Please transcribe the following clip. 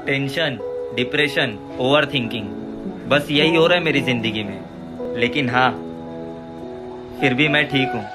Tension, depression, over thinking, बस यही हो रहा है मेरी जिंदगी में। लेकिन हाँ, फिर भी मैं ठीक हूँ।